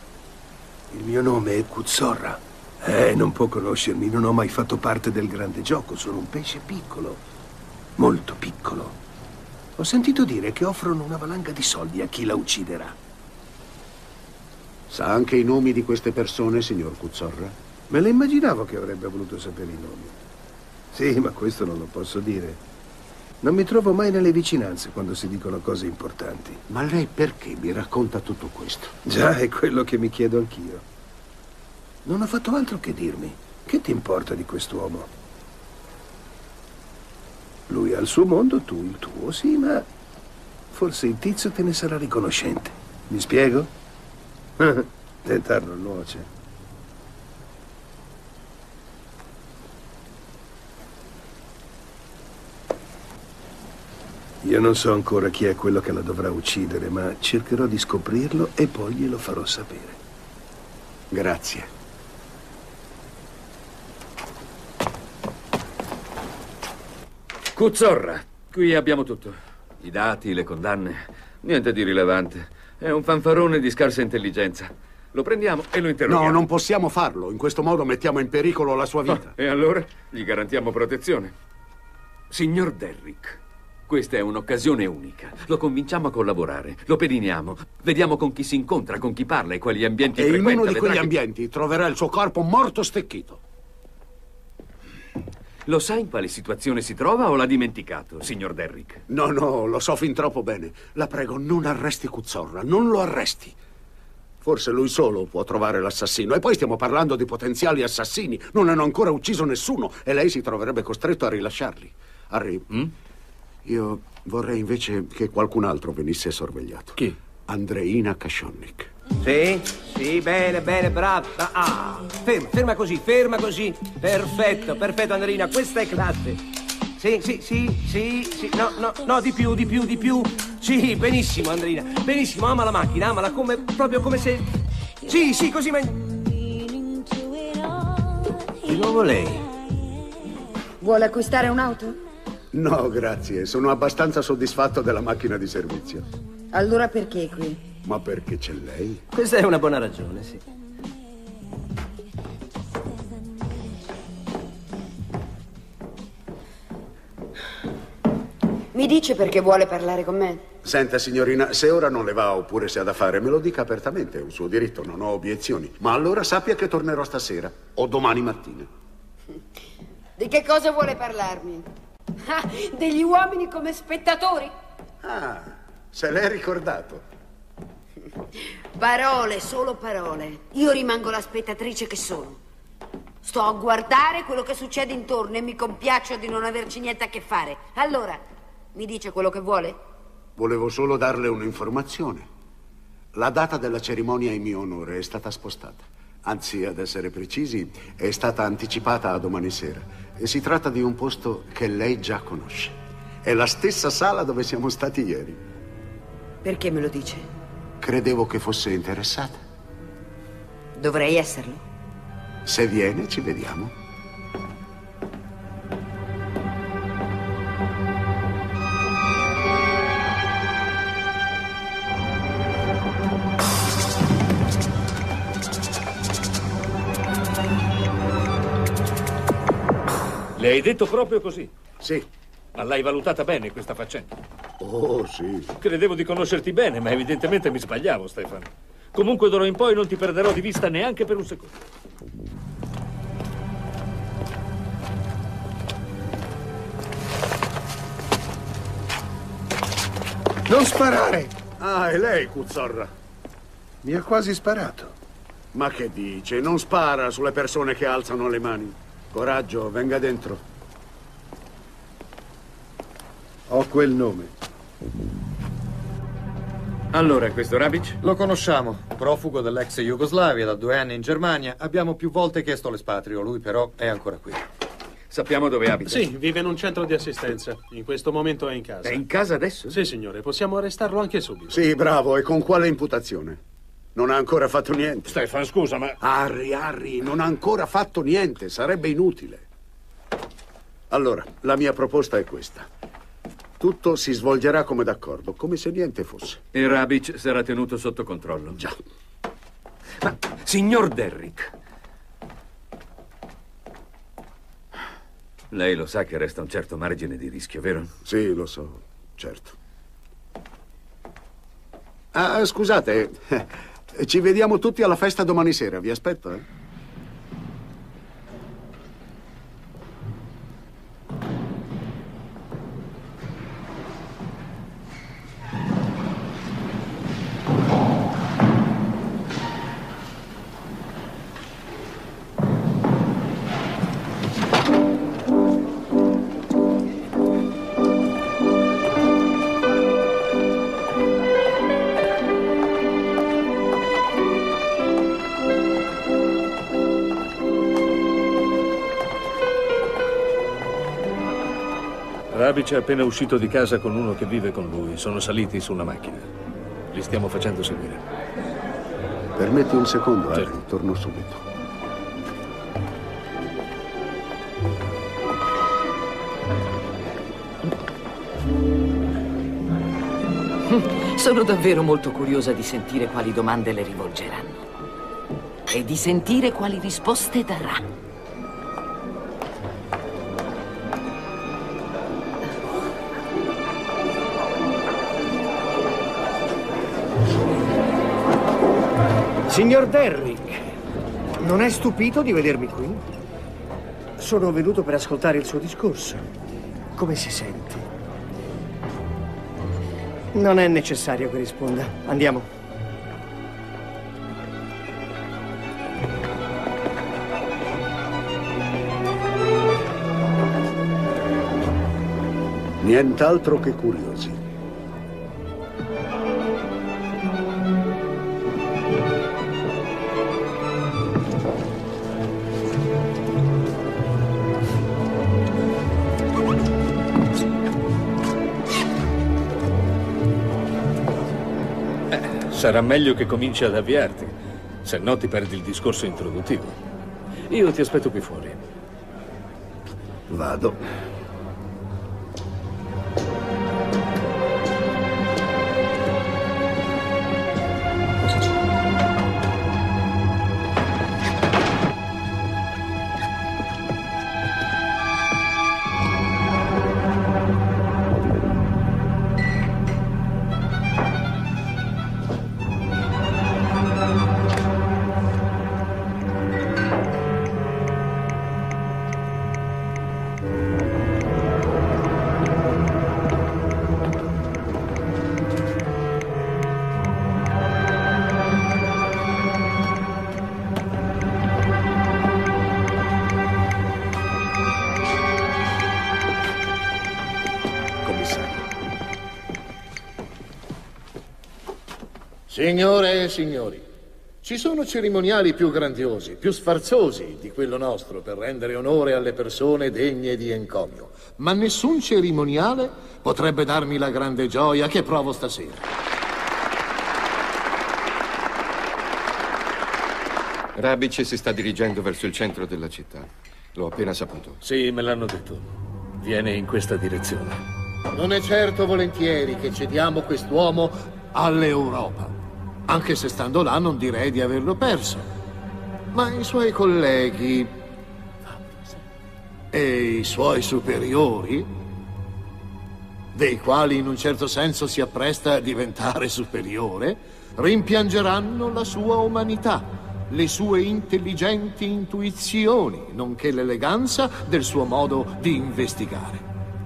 Il mio nome è Kuzzorra. Eh, non può conoscermi, non ho mai fatto parte del grande gioco, sono un pesce piccolo, molto piccolo. Ho sentito dire che offrono una valanga di soldi a chi la ucciderà. Sa anche i nomi di queste persone, signor Kuzzorra? Me lo immaginavo che avrebbe voluto sapere i nomi. Sì, ma questo non lo posso dire. Non mi trovo mai nelle vicinanze quando si dicono cose importanti. Ma lei perché mi racconta tutto questo? Già, è quello che mi chiedo anch'io. Non ho fatto altro che dirmi. Che ti importa di quest'uomo? Lui ha il suo mondo, tu il tuo, sì, ma forse il tizio te ne sarà riconoscente. Mi spiego? Tentar non nuoce. Io non so ancora chi è quello che la dovrà uccidere, ma cercherò di scoprirlo e poi glielo farò sapere. Grazie. Kuzzorra, qui abbiamo tutto. I dati, le condanne, niente di rilevante. È un fanfarone di scarsa intelligenza. Lo prendiamo e lo interroghiamo. No, non possiamo farlo. In questo modo mettiamo in pericolo la sua vita. Oh, e allora gli garantiamo protezione. Signor Derrick, questa è un'occasione unica. Lo convinciamo a collaborare, lo pediniamo, vediamo con chi si incontra, con chi parla e quali ambienti e frequenta. E in uno di quegli che... ambienti troverà il suo corpo morto stecchito. Lo sa in quale situazione si trova o l'ha dimenticato, signor Derrick? No, no, lo so fin troppo bene. La prego, non arresti Kuzzorra, non lo arresti. Forse lui solo può trovare l'assassino. E poi stiamo parlando di potenziali assassini. Non hanno ancora ucciso nessuno e lei si troverebbe costretto a rilasciarli. Harry, mm? Io vorrei invece che qualcun altro venisse sorvegliato. Chi? Andreina Kashonnik. Sì, sì, bene, bene, brava. Ah, ferma, ferma così, ferma così. Perfetto, perfetto, Andreina, questa è classe. Sì, sì, sì, sì, sì, no, no, no, di più, di più, di più. Sì, benissimo, Andreina, benissimo, ama la macchina, amala come, proprio come se... Sì, sì, così, ma... Di nuovo lei. Vuole acquistare un'auto? No, grazie, sono abbastanza soddisfatto della macchina di servizio. Allora perché qui? Ma perché c'è lei? Questa è una buona ragione, sì. Mi dice perché vuole parlare con me? Senta, signorina, se ora non le va oppure se ha da fare, me lo dica apertamente, è un suo diritto, non ho obiezioni. Ma allora sappia che tornerò stasera o domani mattina. Di che cosa vuole parlarmi? Ah, degli uomini come spettatori? Ah, se l'è ricordato. Parole, solo parole. Io rimango la spettatrice che sono. Sto a guardare quello che succede intorno e mi compiaccio di non averci niente a che fare. Allora, mi dice quello che vuole? Volevo solo darle un'informazione. La data della cerimonia in mio onore è stata spostata. Anzi, ad essere precisi, è stata anticipata a domani sera. E si tratta di un posto che lei già conosce. È la stessa sala dove siamo stati ieri. Perché me lo dice? Credevo che fosse interessata. Dovrei esserlo. Se viene, ci vediamo. Le hai detto proprio così? Sì. Ma l'hai valutata bene questa faccenda? Oh, sì. Credevo di conoscerti bene, ma evidentemente mi sbagliavo, Stefano. Comunque d'ora in poi non ti perderò di vista neanche per un secondo. Non sparare! Ah, è lei, Kuzzorra. Mi ha quasi sparato. Ma che dice? Non spara sulle persone che alzano le mani. Coraggio, venga dentro. Ho quel nome. Allora, questo Rabic? Lo conosciamo, profugo dell'ex Jugoslavia, da due anni in Germania. Abbiamo più volte chiesto l'espatrio, lui però è ancora qui. Sappiamo dove abita? Sì, vive in un centro di assistenza. In questo momento è in casa. È in casa adesso? Sì, signore, possiamo arrestarlo anche subito. Sì, bravo, e con quale imputazione? Non ha ancora fatto niente. Stefano, scusa, ma... Harry, Harry, non ha ancora fatto niente, sarebbe inutile. Allora, la mia proposta è questa. Tutto si svolgerà come d'accordo, come se niente fosse. E Rabic sarà tenuto sotto controllo. Già. Ma, signor Derrick, lei lo sa che resta un certo margine di rischio, vero? Sì, lo so, certo. Ah, scusate, ci vediamo tutti alla festa domani sera, vi aspetto, eh? Rabic è appena uscito di casa con uno che vive con lui. Sono saliti su una macchina. Li stiamo facendo seguire. Permetti un secondo, certo. Harry, torno subito. Sono davvero molto curiosa di sentire quali domande le rivolgeranno e di sentire quali risposte darà. Signor Derrick, non è stupito di vedermi qui? Sono venuto per ascoltare il suo discorso. Come si sente? Non è necessario che risponda. Andiamo. Nient'altro che curiosi. Sarà meglio che cominci ad avviarti, se no ti perdi il discorso introduttivo. Io ti aspetto qui fuori. Vado. Signore e signori, ci sono cerimoniali più grandiosi, più sfarzosi di quello nostro per rendere onore alle persone degne di encomio, ma nessun cerimoniale potrebbe darmi la grande gioia che provo stasera. Rabic si sta dirigendo verso il centro della città. L'ho appena saputo. Sì, me l'hanno detto. Viene in questa direzione. Non è certo volentieri che cediamo quest'uomo all'Europa. Anche se stando là non direi di averlo perso. Ma i suoi colleghi e i suoi superiori, dei quali in un certo senso si appresta a diventare superiore, rimpiangeranno la sua umanità, le sue intelligenti intuizioni, nonché l'eleganza del suo modo di investigare.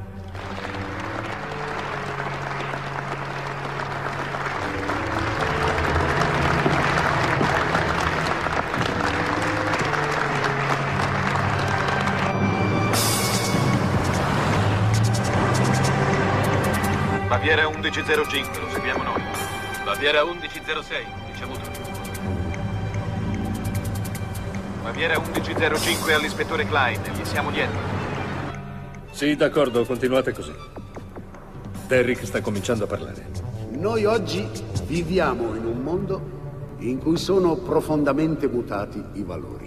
Baviera undici zero cinque, lo seguiamo noi. Baviera undici zero sei, ricevuto. Baviera undici zero cinque all'ispettore Klein, gli siamo dietro. Sì, d'accordo, continuate così. Derrick sta cominciando a parlare. Noi oggi viviamo in un mondo in cui sono profondamente mutati i valori.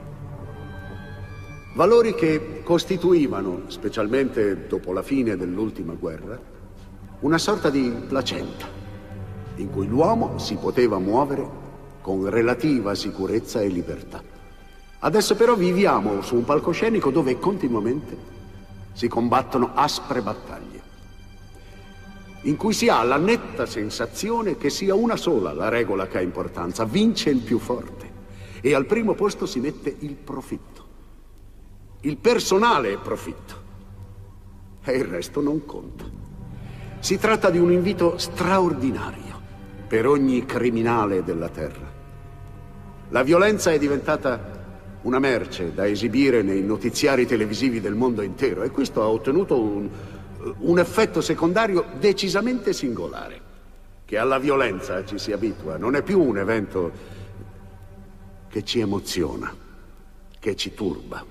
Valori che costituivano, specialmente dopo la fine dell'ultima guerra, una sorta di placenta in cui l'uomo si poteva muovere con relativa sicurezza e libertà. Adesso però viviamo su un palcoscenico dove continuamente si combattono aspre battaglie, in cui si ha la netta sensazione che sia una sola la regola che ha importanza: vince il più forte, e al primo posto si mette il profitto, il personale profitto, e il resto non conta. Si tratta di un invito straordinario per ogni criminale della terra. La violenza è diventata una merce da esibire nei notiziari televisivi del mondo intero, e questo ha ottenuto un, un effetto secondario decisamente singolare: che alla violenza ci si abitua, non è più un evento che ci emoziona, che ci turba.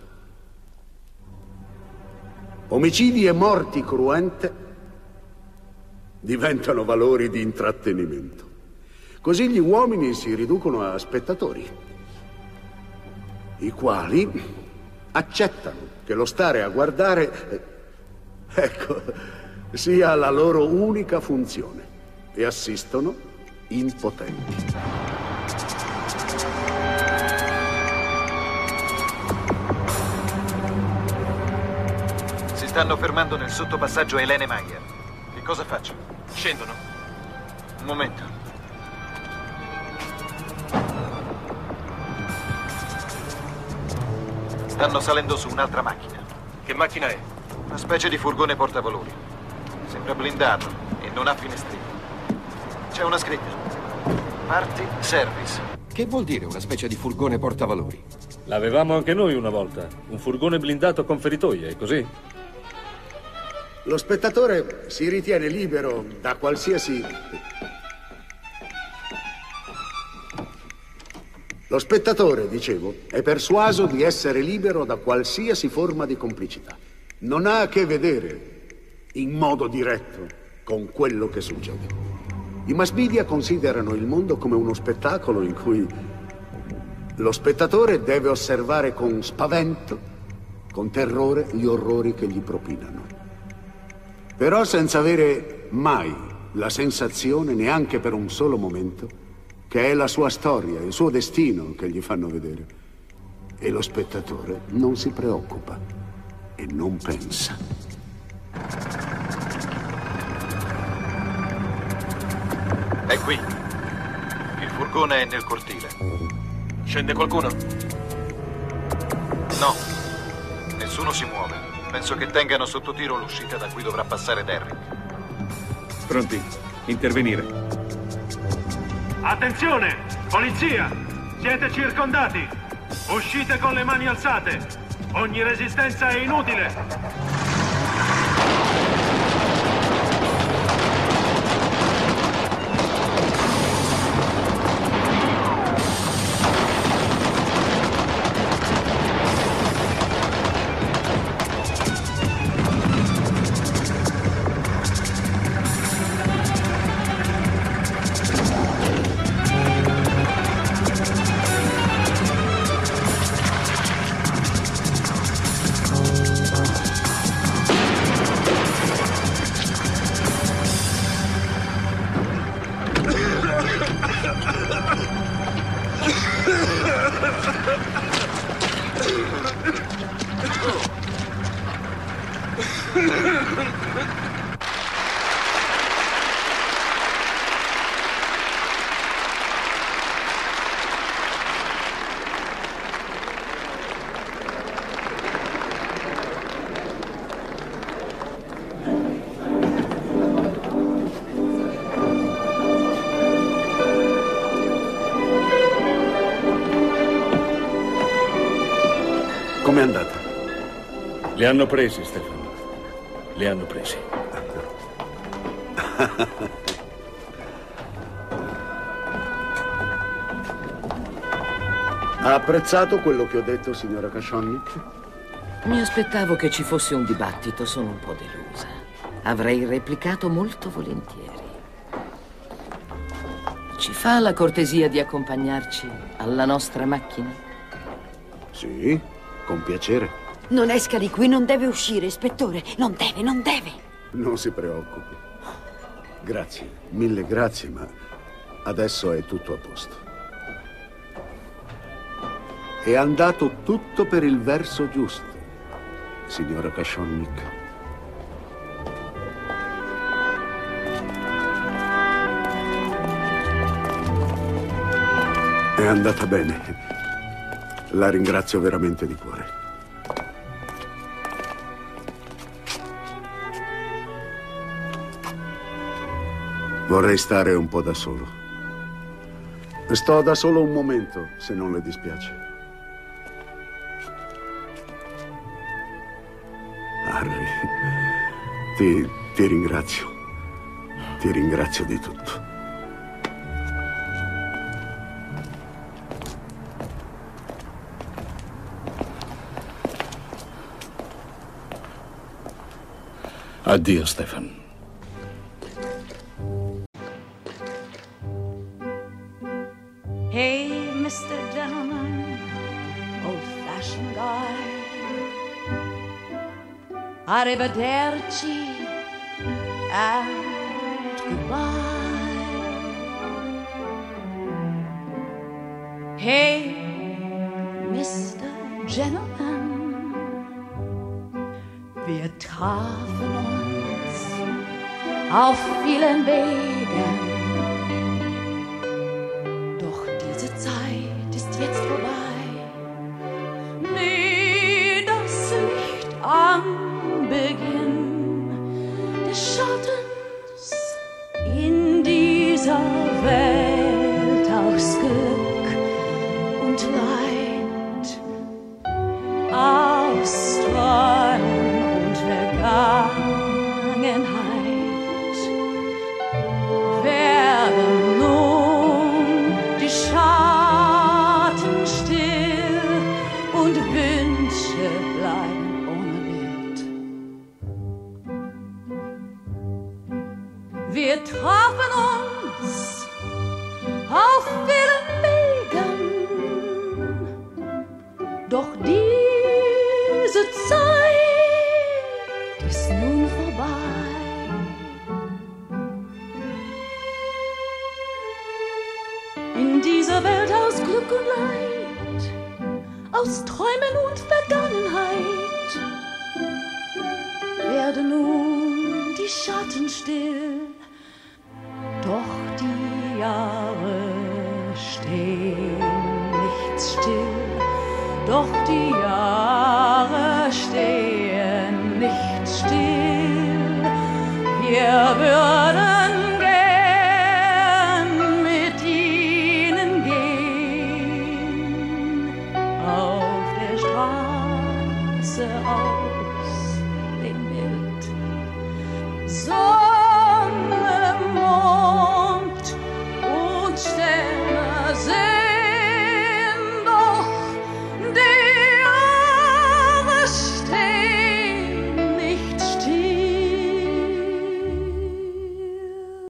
Omicidi e morti cruente diventano valori di intrattenimento. Così gli uomini si riducono a spettatori, i quali accettano che lo stare a guardare, ecco, sia la loro unica funzione, e assistono impotenti. Si stanno fermando nel sottopassaggio Helene Mayer. Che cosa faccio? Scendono. Un momento. Stanno salendo su un'altra macchina. Che macchina è? Una specie di furgone portavalori. Sembra blindato e non ha finestrini. C'è una scritta. Party Service. Che vuol dire una specie di furgone portavalori? L'avevamo anche noi una volta. Un furgone blindato con feritoie, è così? Lo spettatore si ritiene libero da qualsiasi... Lo spettatore, dicevo, è persuaso di essere libero da qualsiasi forma di complicità. Non ha a che vedere in modo diretto con quello che succede. I mass media considerano il mondo come uno spettacolo in cui lo spettatore deve osservare con spavento, con terrore, gli orrori che gli propinano. Però senza avere mai la sensazione, neanche per un solo momento, che è la sua storia, il suo destino che gli fanno vedere. E lo spettatore non si preoccupa e non pensa. È qui. Il furgone è nel cortile. Scende qualcuno? No. Nessuno si muove. Penso che tengano sotto tiro l'uscita da cui dovrà passare Derrick. Pronti? Intervenire. Attenzione! Polizia! Siete circondati! Uscite con le mani alzate! Ogni resistenza è inutile! Com'è andata? Li hanno presi, Stefano. Li hanno presi. Ha apprezzato quello che ho detto, signora Kashonnik? Mi aspettavo che ci fosse un dibattito, sono un po' delusa. Avrei replicato molto volentieri. Ci fa la cortesia di accompagnarci alla nostra macchina? Sì, con piacere. Non esca di qui, non deve uscire, ispettore. Non deve, non deve. Non si preoccupi. Grazie, mille grazie, ma adesso è tutto a posto. È andato tutto per il verso giusto, signora Kashonnik. È andata bene. La ringrazio veramente di cuore. Vorrei stare un po' da solo. Sto da solo un momento, se non le dispiace. Harry, ti, ti ringrazio. Ti ringrazio di tutto. Addio, Stefan. Hey, mister Gentleman, old-fashioned guy. Arrivederci and goodbye. Hey, mister Gentleman, wir trafen uns auf vielen Wegen. Doch diese Zeit ist jetzt vorbei. Nee, das Licht am Beginn des Schattens in dieser Welt aus Glück und Leid, aus Träumen und Vergangenheit werden nun die Schatten still und Wünsche bleiben ohne Wert. Wir trafen uns auf vielen Wegen, doch diese Zeit ist nun vorbei. In dieser Welt aus Glück und Leid, aus Träumen und Vergangenheit, werden nun die Schatten still, doch die Jahre stehen nicht still, doch die Jahre stehen nicht still. Wir würden gern mit ihnen gehen, auf der Straße, auf